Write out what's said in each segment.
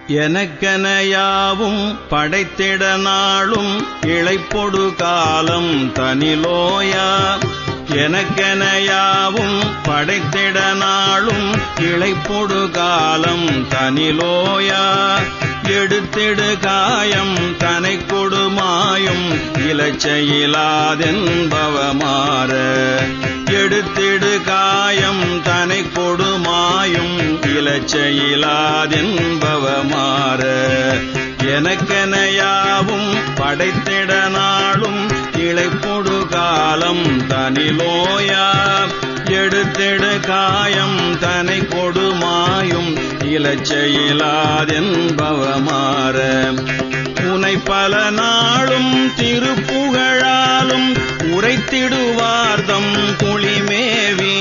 எனக்கென யாவும் படைத்திட நாளும் இளைப்பொடு காலம் தனிலோயா. எனக்கென யாவும் படைத்திட நாளும் இளைப்பொடு காலம் தனிலோயா. எடுத்திடு காயம் தனை கொடுமாயும் இலச்சையிலாதென்பவமாற. எடுத்திடு காயம் தனை கொடுமாயும் இலச்சையிலாதென்பவமாற. எனக்கென யாவும் படைத்திட நாளும் இளைப்பொடு காலம் தனிலோயா. எடுத்திடு காயம் தனை கொடுமாயும் இலச்சையிலாதென்பவமாற. உனை பல நாளும் திருப்புகழாலும் உரைத்திடுவார்தம் குளிமேவி.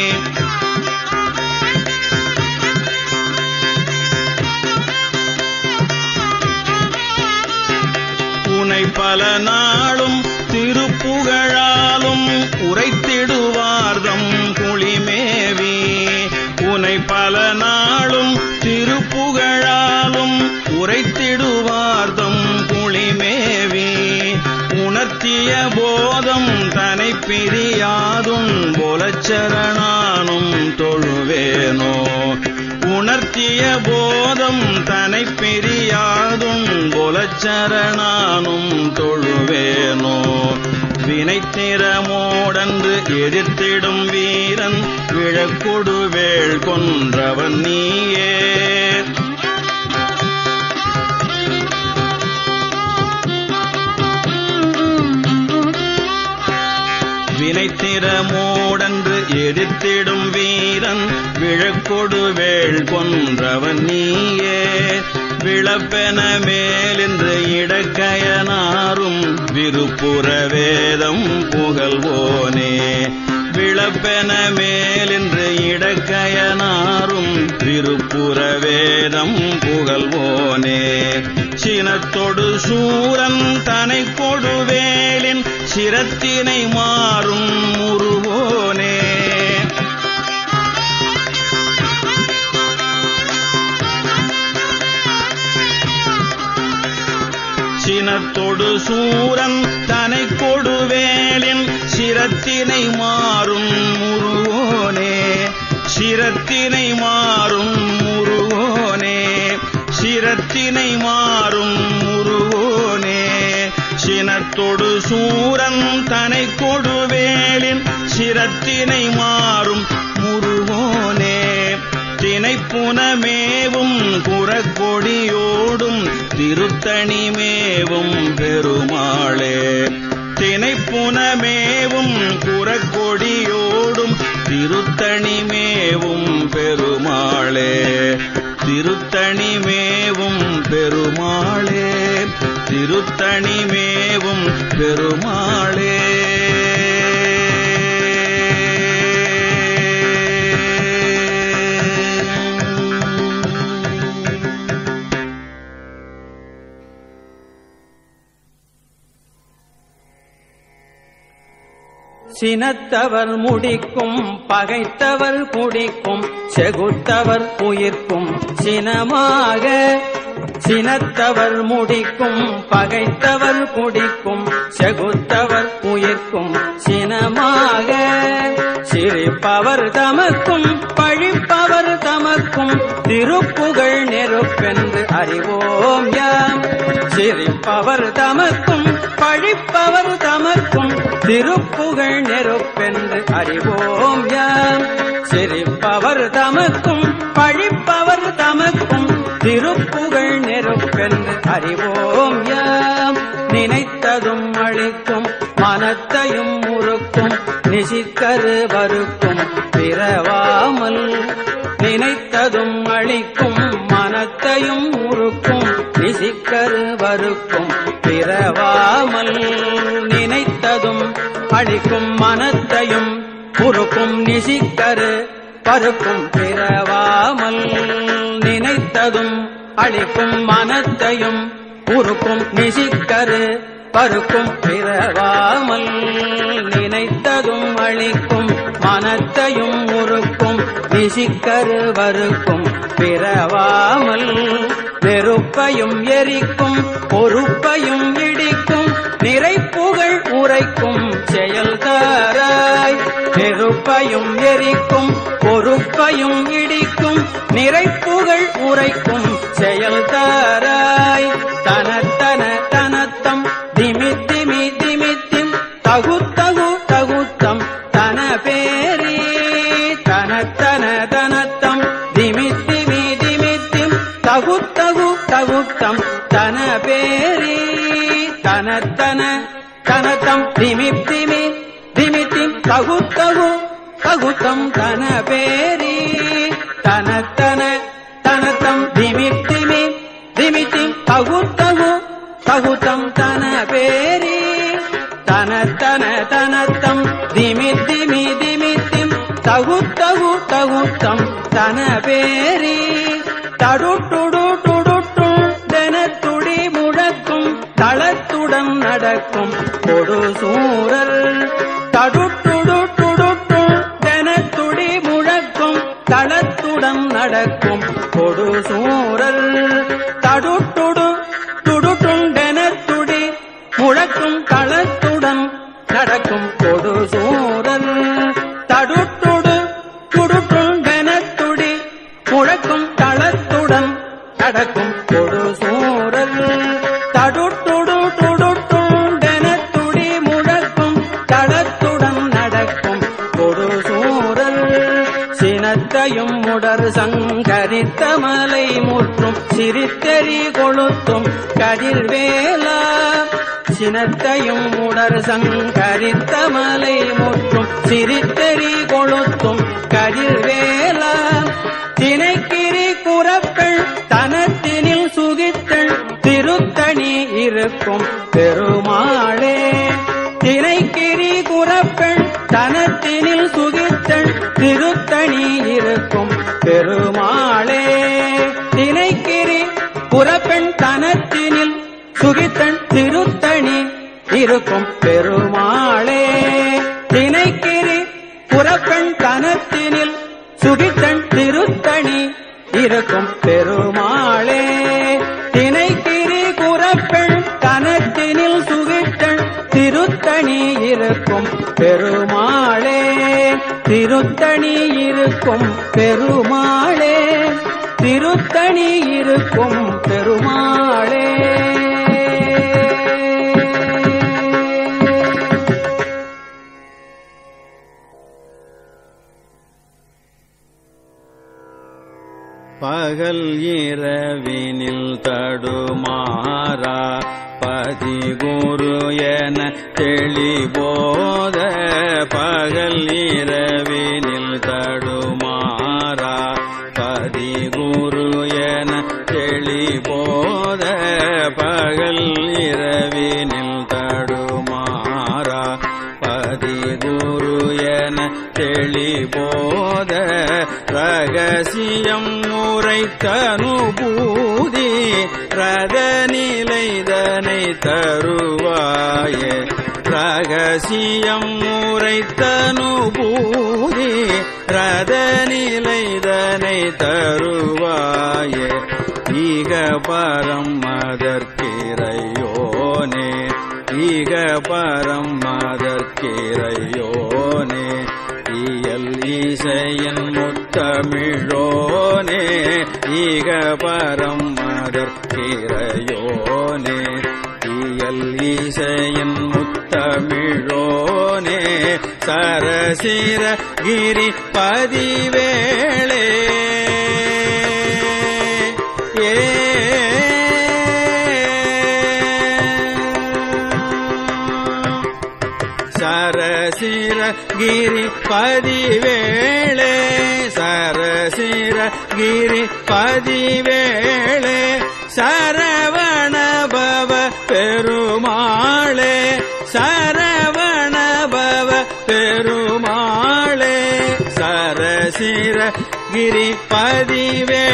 உனை பல நாளும் திருப்புகழாலும் உரைத்திடுவார்தம் குளிமேவி. உனை பல நாளும் திருப்புகழாலும் உரைத்திடுவார்தம் குளிமேவி. உணர்த்திய போதம் தனை பிரியாதும் போலச்சரணானும் தொழுவேனோ. உணர்த்திய போதம் தனை பிரியாதும் போலச்சரணானும் தொழுவேனோ. வினைத்திறமோடன்று எதிர்த்திடும் வீரன் விழக்கொடு வேள் கொன்றவன் நீயே. வினைத்திறமோடன்று எதிர்த்திடும் வீரன் விழக்கொடு வேள் கொன்றவன் நீயே. விளப்பென மேலென்று இடக்கயனாரும் விருப்புற வேதம் புகழ்வோனே. விளப்பென மேலென்று இடக்கயனாரும் விருப்புற வேதம் புகழ்வோனே. சினத்தொடு சூரன் தனை கொடுவேலின் சிரத்தினை மாறும் முருவோனே. சினத்தொடு சூரன் தனை கொடுவேலின் சிரத்தினை மாறும் முருவோனே. சிரத்தினை மாறும் முருவோனே. சிரத்தினை மாறும் முருவோனே. சினத்தொடு சூரன் தனை கொடுவேலின் சிரத்தினை மாறும் முருவோனே. தினைப்புனமேவும் குறக்கொடியோடும் திருத்தணிமேவும் பெருமாளே. தினைப்புனமேவும் குறக்கொடியோடும் திருத்தணிமேவும் பெருமாளே. திருத்தணிமேவும் பெருமாளே. திருத்தணிமேவும் பெருமாளே. சினத்தவர் முடிக்கும் பகைத்தவர் குடிக்கும் செகுத்தவர் உயிர்க்கும் சினமாக. சினத்தவர் முடிக்கும் பகைத்தவர் குடிக்கும் செகுத்தவர் உயிர்க்கும் சினமாக. சிரிப்பவர் தமக்கும் பழிப்பவர் தமக்கும் திருப்புகழ் நெருப்பென்று அறிவோம் யாம். சிரிப்பவர் தமக்கும் பழிப்பவர் தமக்கும் திருப்புகழ் நெருப்பென்று அறிவோம் யாம். சிரிப்பவர் தமக்கும் பழிப்பவர் தமக்கும் திருப்புகழ் நெருப்பென்று அறிவோம் யாம். நினைத்ததும் அழிக்கும் மனத்தையும் முறுக்கும் நிசிக்கரு வறுக்கும் பிறவாமல். நினைத்ததும் அழிக்கும் மனத்தையும் முறுக்கும் நிசிக்கரு வறுக்கும் பிறவாமல். நினைத்ததும் அழிக்கும் மனத்தையும் முறுக்கும் நிசிக்கரு பருக்கும் பிறவாமல். நினைத்ததும் அழிக்கும் மனத்தையும் உருக்கும் நிசிக்கரு பருக்கும் பிறவாமல். நினைத்ததும் அழிக்கும் மனத்தையும் உருக்கும் நிசிக்கரு வறுக்கும் பிறவாமல். நெருப்பையும் எரிக்கும் பொறுப்பையும் இடிக்கும் நிறைப்புகழ் உரைக்கும் செயல்தாராய். நெருப்பையும் எரிக்கும் பொறுப்பையும் இடிக்கும் நிறைப்புகழ் உரைக்கும் செயல்தாராய். தனத்தன தனத்தம் திமித்திமி திமித்திம் தகுத்தகு தகுத்தம் தன பேரி. தனத்தன தனத்தம் திமித்திமி திமித்திம் தகுத்தகு தகுத்தம் தன பேரி. தனத்தன தனத்தம் திமித்திமி திமித்திம் தகுத்தகு தகுத்தம் தன பேரி. தனத்தன தனத்தம் திமித்திமி திமித்திம் தகுத்தகு தகுத்தம் தன பேரி. தனத்தன தனத்தம் திமித்திமி திமித்திம் தகுத்தகு தகுத்தம் தன பேரி. தடுட்டுடு துடுட்டும் தெனத்துடி முழக்கும் தளத்துடன் நடக்கும் கொடு சூரல். தடுட்டுடு துடுட்டும் தெனத்துடி முழக்கும் தளத்துடன் நடக்கும் கொடு சூரல். தடுட்டுடு துடுட்டும் தெனத்துடி முழக்கும் தளத்துடன் நடக்கும் கொடு சூரல். தடுட்டுடு துடுட்டும் தெனத்துடி முழக்கும் தளத்துடன் நடக்கும் கொடு சூரல். தடுட்டுடு துடுட்டும் தெனத்துடி முழக்கும் தளத்துடன் நடக்கும் கொடு சூரல். சினத்தையும் முடர் சங்கரித்த மலை முற்றும் சிரித்தெறி கொளுத்தும் கதிர்வேலா. சினத்தையும் முடர் சங்கரித்த மலை முற்றும் சிரித்தெறி கொளுத்தும் கதிர்வேலா. தினைக்கிரி குறப்பெண் தனத்தினில் சுகித்தள் திருத்தணி இருக்கும் பெருமாளே. தினைக்கிரி குறப்பெண் தனத்தினில் சுகித்தள் திருத்தணி இருக்கும் பெருமாளே. தினைக்கிரி குறப்பெண் தனத்தினில் சுகித்தள் திருத்தணி இருக்கும் பெருமாளே. தினைக்கிரி குறப்பெண் தனத்தினில் சுகித்தள் திருத்தணி இருக்கும் பெருமாளே. தினைக்கிரி குறப்பெண் தனத்தினில் சுகித்தள் திருத்தணி இருக்கும் பெருமாளே. திருத்தணி இருக்கும் பெருமாளே. திருத்தணி இருக்கும் பெருமாளே. பகல் இரவினில் தடுமாறா பதிகுரு என தெளிபோத. பகல் இரவினில் தடுமாறா பதிகுரு என தெளிபோத. பகல் இரவினில் தடுமாறா பதிகுரு என தெளிபோத. ரகசியம் உரைத்தனுபூதி ரத நிலைதனை தருவாயே. ரகசியம் உரைத்தனுபூதி ரத நிலைதனை தருவாயே. ஈக பரம் மதற்கிறையோனே. ஈக பரம் மதற்கிறையோனே. இயல் இசையின் முத்தமிழோனே. ஈக பரம் மதற்கிறையோனே. இயல் இசையின் முத்தமிழோனே. சரசிர கிரி பதிவேளே. சரசிர கிரி பதிவேளே. சரசிர கிரி பதிவேளே. சரவண பவ பெருமாளே. சரவண பவ பெருமாளே. சரசிர கிரி பதிவே